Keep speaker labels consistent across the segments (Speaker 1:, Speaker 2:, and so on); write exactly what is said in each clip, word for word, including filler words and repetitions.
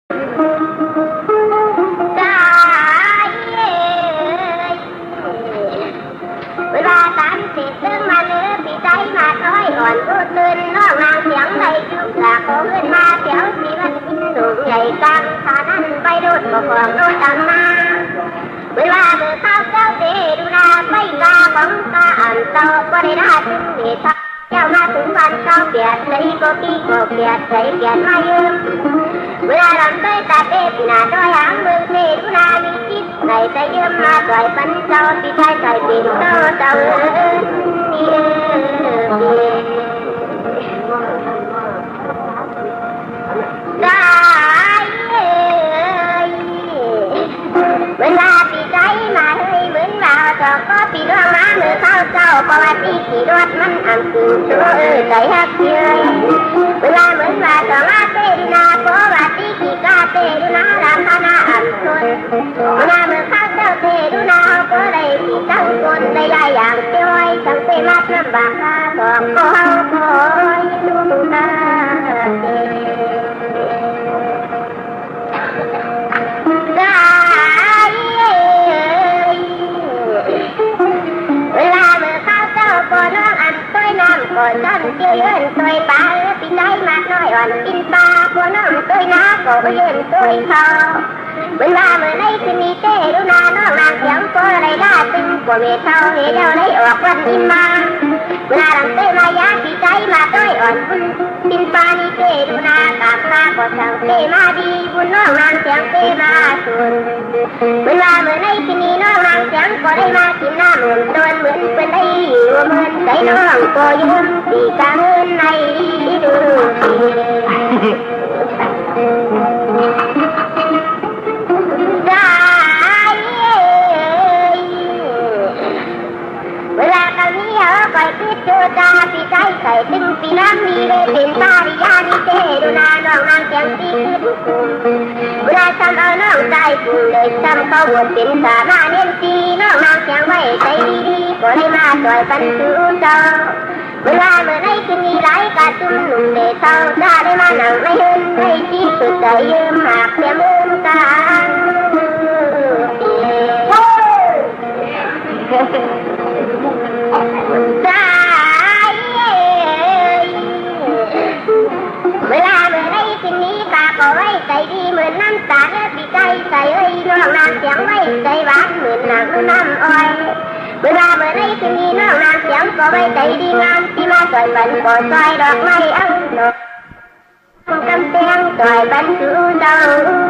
Speaker 1: เวลาการติดซึ่งมาเนื้อปีใจมาน้อยอ่อนพูดตื่นน้องนางเสียงใดจุกหลาโคขึ้นมาเสียวสีมันกินหนุ่มใหญ่กลางขานั้นไปโดดบอกของโดดตังมาเวลาเมื่อข้าวเจ้าเตดูนาไม่กาบังกาอ่านเตาก็ได้นาถึงเดชะเจ้ามาถึงวันเจ้าเปียดใจก็กี้ก็เปียดใจเปียดมายืมเวลาลำด้วยตาเต้ปีนาด้วยหางมือเทดูนามีคิดในใจยืมมาปล่อยปันเจ้าปีใจใจปีนเต้าเจ้าเอ๋ยได้เวลาปีใจมาเฮ้ยเหมือนเราจอกก็ปีดวงมาเมื่อเข้าเจ้าประวัติขี่รถมันอ่ำตื่นตัวเออใจฮักเยยเวลาเหมือนว่าจอกมาเตดูนาประวัติขี่กาเตดูนาลำพนาอ่ำคนเวลาเมื่อเข้าเจ้าเตดูนาก็ได้ขี่ตั้งคนได้หลายอย่างเจ้ยตั้งเตมัดลำบากข้าสองก็เฮาคอยดูตาก่อนน้องอันต้อยน้ำก่อนน้ำเกี่ยวยืนต้อยปลาและปีใจมากน้อยอ่อนกินปลาก่อนน้องต้อยน้าก่อนยืนต้อยเขาเวลาเมื่อไรคืนนี้เต้ดูนาน้องนางเสียงก็ไรล่าตึงกว่าเมเท่าเฮเดียวไรออกวันนี้มาเวลาลำเต้มายาปีใจมาต้อยอ่อนบุญกินปลานี่เต้ดูนากาบมาก็สั่งเต้มาดีบุญน้องนางเสียงเต้มาสุนเวลาเมื่อไรคืนนี้น้องนางเสียงก็ได้มากินน้ำเหมือนตัวเหมือนเป็นได้อยู่เหมือนใจน้องก็ยืมปีกาเงินในดูเวลาตอนนี้เอาไปคิดดูตาปีใจใส่ตึงปีน้ำมีเลยเป็นปาริยานิเตดูนาน้องนางเสียงตีขึ้นคุมเวลาทำเอาน้องใจคุมเลยทำเขาวนเป็นสามาเน้นตีน้องนางเสียงไว้ใจดีๆก็ได้มาต่อยปันสูเจ้าเวลาเมื่อไรคืนนี้ไรกาตุ้มหนุ่มเดชเท่าจะได้มาหนังไม่เห็นไม่คิดสุดใจยืมหากเสียมือกันเวลาเมื่อไรคืนนี้ตาก็ไว้ใจดีเหมือนน้ำตาและปีใจใส่เอ้ยน้องนางเสียงไว้ใจหวานเหมือนนางน้ำอ้อยเวลาเมื่อไรคืนนี้น้องนางเสียงก็ไว้ใจดีงามที่มาต่อยบันก็ซอยดอกไม้อังดอกกำแพงต่อยบันสู่เจ้า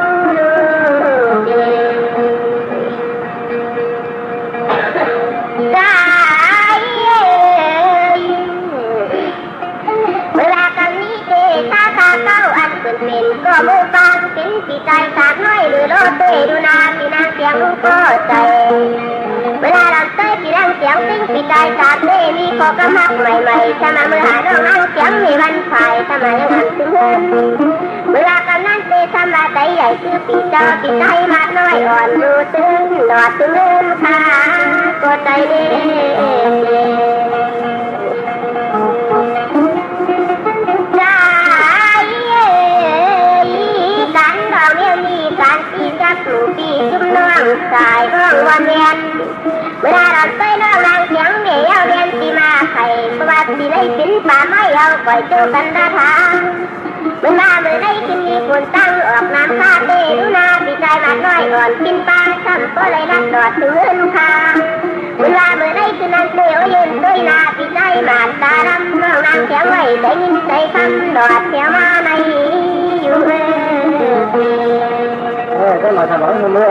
Speaker 1: เวลากันนี้เตะข้าข้าเก้าอันเป็นเป็นก็มือฟังเป็นปีใจสาดน้อยหรือโลเตดูนาพี่นางเสียงก็ใจเวลาเราเต้พี่นางเสียงติ้งปีใจสาดเต้มีขอกระมักใหม่ๆถ้ามาเมื่อหาน้องนางเสียงมีวันไฟถ้ามายังหันถึงเงินเวลากันนั้นเตะทำลายใจใหญ่คือปีเจ้าปีใจมากน้อยอ่อนดูตึงหลอดถึงเงินค่ะก็ใจเด้สู่ปีจุ่มน้องสายร้องวันเวียนเวลาเราเต้ยน้องนางเสียงเดี่ยวเรียนตีมาไข่ประวัติในสินป่าไม้เอาปล่อยเจ้ากันดาทางเวลาเมื่อได้กินมีคนตั้งออกน้ำคาเต้ดูนาปีใจมาน้อยอ่อนกินปลาซ้ำก็เลยนัดดอดถึงเงินค่ะเวลาเมื่อได้กินนั่นเดี่ยวยืนด้วยนาปีใจมาตาดำน้องนางเสียงไว้ได้ยินใจคำดอดเสียมาในอยู่เมื่อ
Speaker 2: cái mà thằng nói mưa mưa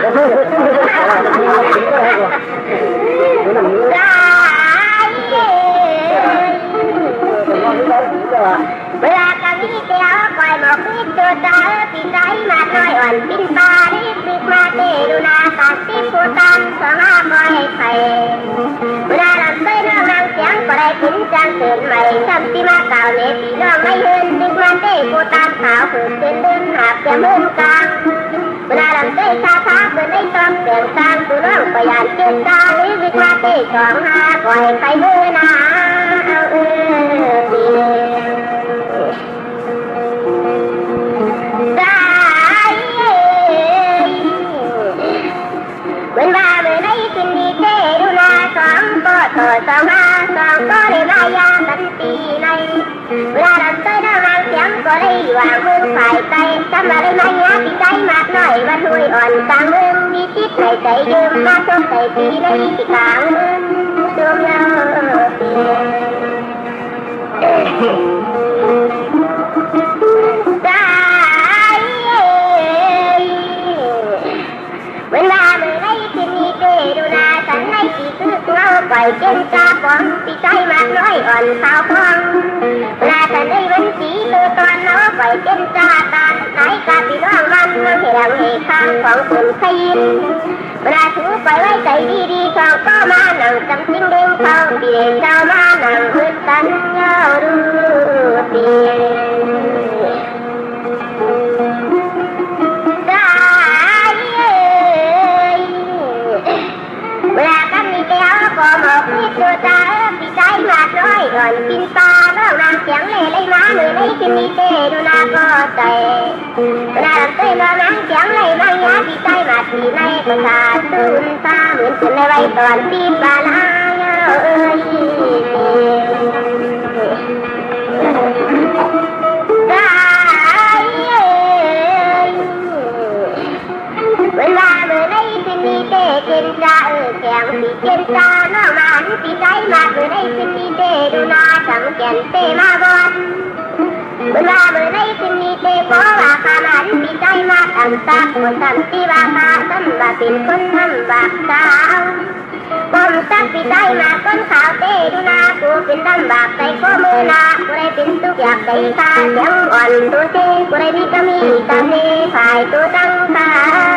Speaker 1: เวลากันนี้เดียวปล่อยหมอกนิดตัวตาปีใจมาน้อยอ่อนบินปลาดิบบิกมาเตดูนาตาติดผู้ตันสองห้าบอยไข่เวลาลำเต้ยน้องนางเสียงก็ได้กินจังเตือนใหม่จำที่มาเก่าเนปีน้องไม่เห็นบิกมาเตผู้ตันขาวผืนเตือนเดินหาเสียมือกลางเวลาลำเต้ยชาท้าเปิดได้ตอมเสียงสร้างตัวน้องประหยัดเก็บตาหรือบิกมาเตสองห้าปล่อยไข่มือนาเอาเออดีได้ายาสันติในเวลาเราเต้ยน้ำนางเสียงก็ได้อยู่ห่างเมืองฝ่ายใจจำอะไรไม่ยากที่ใจมากหน่อยวันหุยอ่อนกลางเมืองมีจิตในใจยืมมาชมใจปีในที่กลางเมืองดวงยาวเวลาเมื่อไรที่มีเดดูนาสันในที่ซึกเงาปล่อยเจนตาปองที่ใจมากน้อยอ่อนสาวพองเวลาสันในวันสีตัวตอนเนาปล่อยเจนตาตานไหนกาปีร่างมันน้ำเหลังเหข้างของคนขยินเวลาถือไปไว้ใจดีๆเขาก็มาหนังจำจริงเด้งเขาเดียงเจ้ามาหนังมืดตันเงาดูดีเวลากันมีเดียวก็หมอกนิดตัวตาปีใจมากน้อยก่อนกินปลาแล้วนางเสียงเล่เลยมาเหนื่อยเลยที่มีเตดูนาก็ใจเวลาเต้ยมานางเสียงเลยมายาปีใจมาที่ในประสาทตื่นตาเหมือนเป็นในไว้ตอนปีปลาลายเอ้ยเวลาเมื่อไรที่มีเตเกินจ้าเออแข็งสีเกินจ้าน้องมาหันปีใจมากเมื่อไรที่มีเตดูนาสังเกตเตมาบอนเวลาเมื่อไรที่มีเตเพราะว่าขามันปีใจมากอันตาคนทำที่ว่าขาตั้งว่าเป็นคนทำบาปสาวผมตั้งปีใจมาคนขาวเตดูนากูเป็นดำบาปใจข้อมือนากูได้เป็นตุกอยากใจขาเสียงอ่อนตัวเตกูได้มีกมีกำเนฝ่ายตัวตั้งขา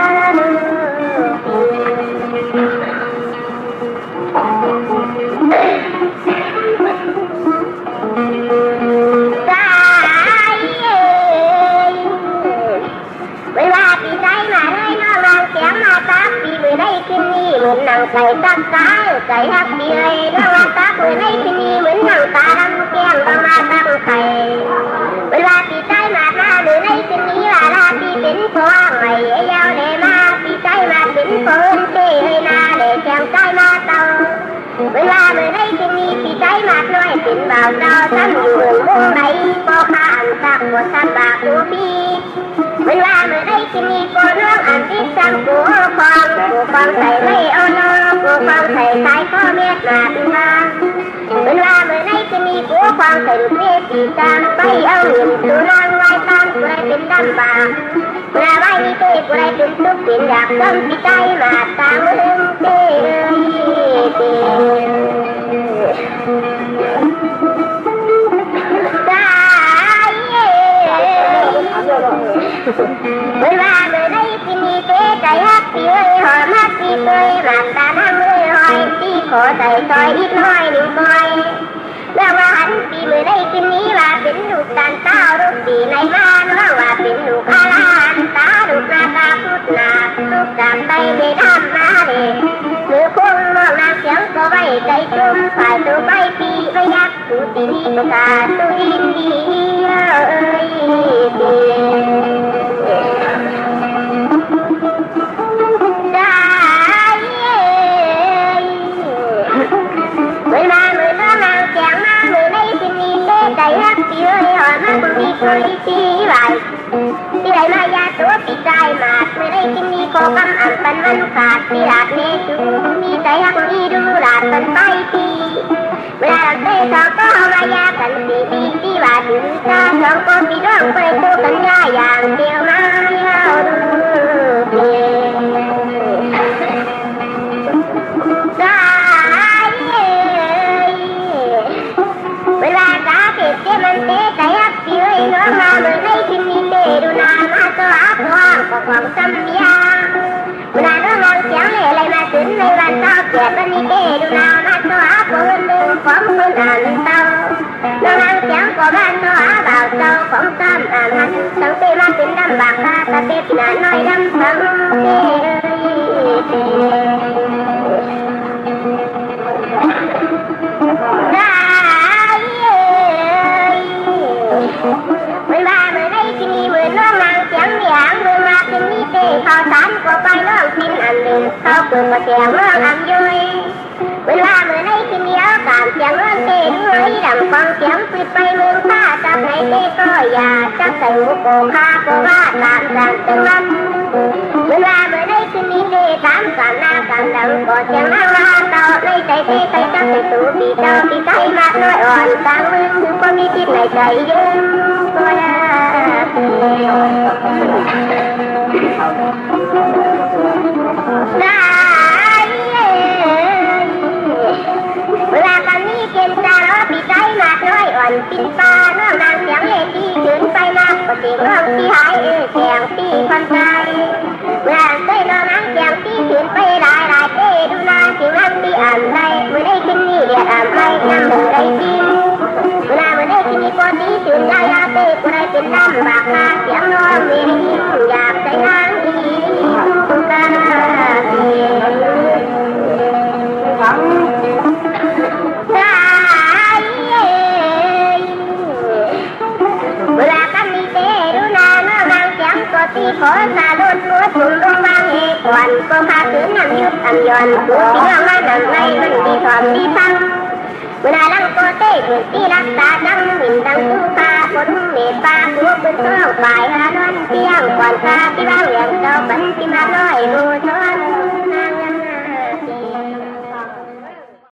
Speaker 1: เวลาปีใจมาเลยน้องนางเสียงมาตักปีมือได้ขึ้นนี่เหมือนนางใส่ตักสายใจหักปีเลยน้องนางตักมือได้ขึ้นนี่เหมือนนางตาดำแก้มต้องมาตั้งไข่เวลาปีใจมาหน้ามือได้ขึ้นนี่ว่าลาปีเป็นพวงไม่ยาวเลยมาปีใจมาเป็นคนเตยเลยนาเลยแก้มใจมาเต่าเวลาเมื่อไรจะมีปีใจมากน้อยเป็นบ่าวเจ้าตั้งอยู่มุมไหนพอข้าอันสักหมดสักปากกูพี่เวลาเมื่อไรจะมีกูน้องอันที่สั่งกูฟังกูฟังใส่ไม่เอาน้องกูฟังใส่สายข้อเมียดมาเป็นบ้างเวลาเมื่อไรจะมีกูฟังใส่ลูกเมียปีจามไปเอาเงินตัวนางไว้ตามกูได้เป็นดำบาเวลาไว้มีเตะกูได้เป็นทุกเป็นอยากต้นปีใจมาตามมึงเตะเวลาเมื่อไรที่มีเตะใจฮักที่เอ้ยหอมฮักที่เคยหลับตานั่งมือหอยที่ขอใจซอยนิดหน่อยหนึ่งคอยแล้วว่าหันปีเมื่อไรที่นี้ว่าเป็นลูกตาเต้าลูกปีในบ้านว่าว่าเป็นลูกอาลานตาลูกหน้าตาพุทธนาลูกจำไปไม่ทำมาเลยหรือคงมองนางเสียงก็ไว้ใจจุ่มฝ่ายตัวไปปีไม่ยักสุตีประกาศตัวอินดีเอ้ยเวลาเมื่อน้องนางเสียงมาเมื่อในที่มีเต้ใจฮักปีเอ้ยหอมฮักปีเคยปีไหวที่ไหนมายาตัวปีใจมาเมื่อในที่มีโคกำอันปันวันขาดปีหลาดเนจูมีใจฮักมีดูหลาดปันไปปีเวลาเต้สองก็มายากันปีปีที่ว่าถึงตาสองคนปีร้องไปตัวกันได้อย่างเดียวมาเย้าดูเพียเวลาตาเตะเตะมันเตะใจฮักปีเอ้ยน้องมาเมื่อในที่มีเตะดูนามาตัวอาบว่างก็ความจำยาเวลาน้องนางเสียงเล่อะไรมาถึงในวันเช้าเกียรติวันนี้เตะดูนามาตัวอาบเงินเดือนของคนอ่านเต้าน้องนางเสียงก็บ้านตัวอาบ่าวเจ้าของซ้ำอ่านหันตั้งเตะมาเป็นดำบากตาตาเตะปีนาน้อยดำทั้งเตะเวลาเมื่อไรที่มีเหมือนน้องนางเสียงเหนียงเมื่อมาเป็นมีเตะข่าวสารก็ไปน้องกินออันหนึ่งเขาเปิดมาเสียงเมืองอันยุยเวลาเมื่อในที่เหนียวกามเสียงเมืองเตะด้วยดังฟังเสียงปิดไปเมืองข้าจับในเตะก็อย่าจับใส่หูโกงข้าโกว่าตามดังจังวันเวลาเมื่อในที่นี้เตะตามสามนาการดังกอดเสียงนางลาต่อในใจเตะใจจับใส่ตูปีเจ้าปีใจมากน้อยอ่อนต่างเมืองถึงก็มีทิศในใจยืมก็ยาเวลาตอนนี้เกณฑ์ตาล้อปีใจมากน้อยอ่อนปินปลาน้องนางเสียงเล่ที่ขืนไปมากกว่าเสียงร้องที่หายเออเสียงที่คนใจเวลาเคยนอนนั่งเสียงที่ขืนไปหลายหลายเต้ดูนาเสียงนั่งที่อ่านใจเมื่อได้กินนี่เดียดอ่านใจนั่งหนึ่งได้กินเวลาเมื่อได้กินนี่ปอดีขืนยายาเต้กูได้เป็นดำบากมาเสียงน้องมีอยากใจนางที่คุณตาเสียงเวลากันมีเตะดูนาเมื่อนางเสียงก็ตีขอสาดุดหัวถุงลงบางเหตุก่อนก็พาถึงน้ำยุบน้ำย้อนผู้ที่น้องมาหนังในมันดีถอมดีฟังเวลาลังโกเต้ถูกที่รักษาดังหินดังตู้คาคนเมตตาผู้เป็นเพื่อนฝ่ายหาดอนเพียงก่อนคาที่บ้างอย่างเจ้าบันที่มาน้อยรู้ชน